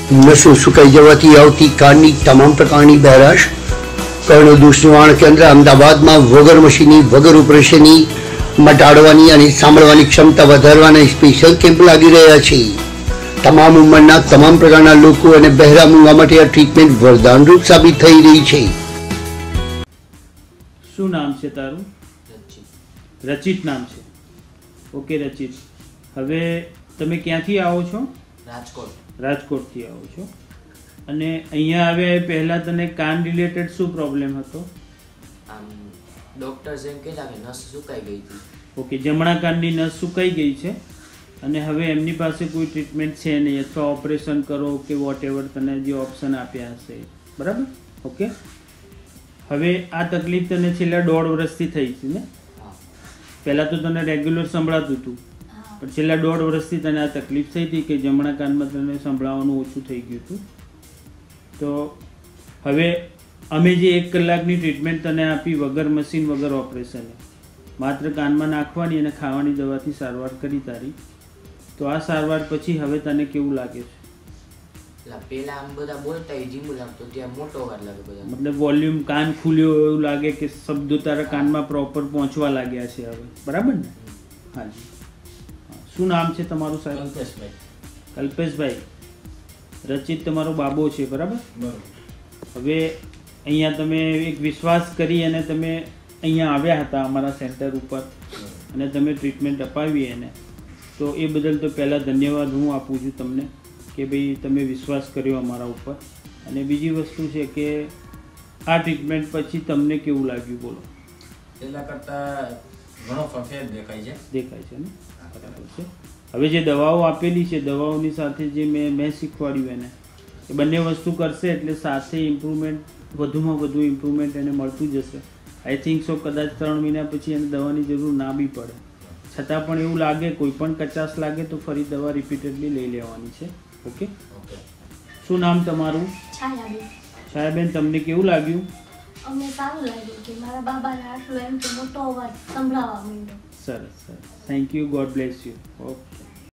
નસો સુકાઈ જવાથી આવતી કાનની તમામ પ્રકારની બહેરાશ કર્ણદોષ નિવારણ કેન્દ્ર અમદાવાદમાં વગર મશીની વગર ઓપરેશનની મટાડવાની અને સાંભળવાની ક્ષમતા વધારવાના સ્પેશિયલ કેમ્પ લાગી રહ્યા છે। તમામ ઉંમરના તમામ પ્રકારના લોકો અને બહેરા મૂંગા માટે આ ટ્રીટમેન્ટ વરદાનરૂપ સાબિત થઈ રહી છે। શું નામ છે તારું? રચિત નામ છે। ઓકે રચિત, હવે તમે ક્યાંથી આવો છો? રાજકોટથી આવો છો અને અહીંયા આવ્યા પહેલા તને કાન રિલેટેડ શું પ્રોબ્લેમ હતો? ડોક્ટર એમ કહેતા કે નસ સુકાઈ ગઈ હતી। ઓકે, જમણા કાનની નસ સુકાઈ ગઈ છે અને હવે એમની પાસે કોઈ ટ્રીટમેન્ટ છે નહીં, અથવા ઓપરેશન કરો કે વોટ એવર તને જે ઓપ્શન આપ્યા હશે, બરાબર? ઓકે, હવે આ તકલીફ તને છેલ્લા 1.5 વર્ષથી થઈ છે ને? પહેલાં તો તને રેગ્યુલર સંભળાતું હતું, પણ છેલ્લા 1.5 વર્ષથી તને આ તકલીફ થઈ હતી કે જમણા કાનમાં તને સંભળાવાનું ઓછું થઈ ગયું હતું। તો હવે અમે જે 1 કલાકની ટ્રીટમેન્ટ તને આપી વગર મશીન વગર ઓપરેશન, માત્ર કાનમાં નાખવાની અને ખાવાની દવાથી સારવાર કરી તારી, તો આ સારવાર પછી હવે તને કેવું લાગે છે? પેલા આમ બધા બોલતા ધીમું લાગતું, ત્યાં મોટો અવાજ લાગે બધા, મતલબ વોલ્યુમ કાન ખુલ્યો એવું લાગે કે શબ્દો તારા કાનમાં પ્રોપર પહોંચવા લાગ્યા છે હવે, બરાબર ને? હાજી, શું નામ છે તમારું સાહેબ? કલ્પેશભાઈ। રચિત તમારો બાબો છે, બરાબર? હવે અહીંયા તમે એક વિશ્વાસ કરી અને તમે અહીંયા આવ્યા હતા અમારા સેન્ટર ઉપર અને તમે ટ્રીટમેન્ટ અપાવી એને, તો એ બદલ તો પહેલાં ધન્યવાદ હું આપું છું તમને કે ભાઈ તમે વિશ્વાસ કર્યો અમારા ઉપર। અને બીજી વસ્તુ છે કે આ ટ્રીટમેન્ટ પછી તમને કેવું લાગ્યું બોલો? પહેલા કરતાં ઘણો ફેર દેખાય છે ને? બરાબર છે। હવે જે દવાઓ આપેલી છે, દવાઓની સાથે જે મેં શીખવાડ્યું એને, એ બંને વસ્તુ કરશે એટલે સાથે ઇમ્પ્રુવમેન્ટ, વધુમાં વધુ ઇમ્પ્રુવમેન્ટ એને મળતું જશે। આઈ થિંક સો કદાચ 3 મહિના પછી એને દવાની જરૂર ના બી પડે, છતાં પણ એવું લાગે, કોઈ પણ કચાશ લાગે તો ફરી દવા રિપીટેડલી લઈ લેવાની છે। ઓકે, શું નામ તમારું? છાયાબેન, તમને કેવું લાગ્યું? અમને સારું લાગ્યું કે મારા બાબાને આટલો એમ તો મોટો અવાજ સંભળાવા માંડ્યો। સરસ સરસ, thank you, God bless you. Okay.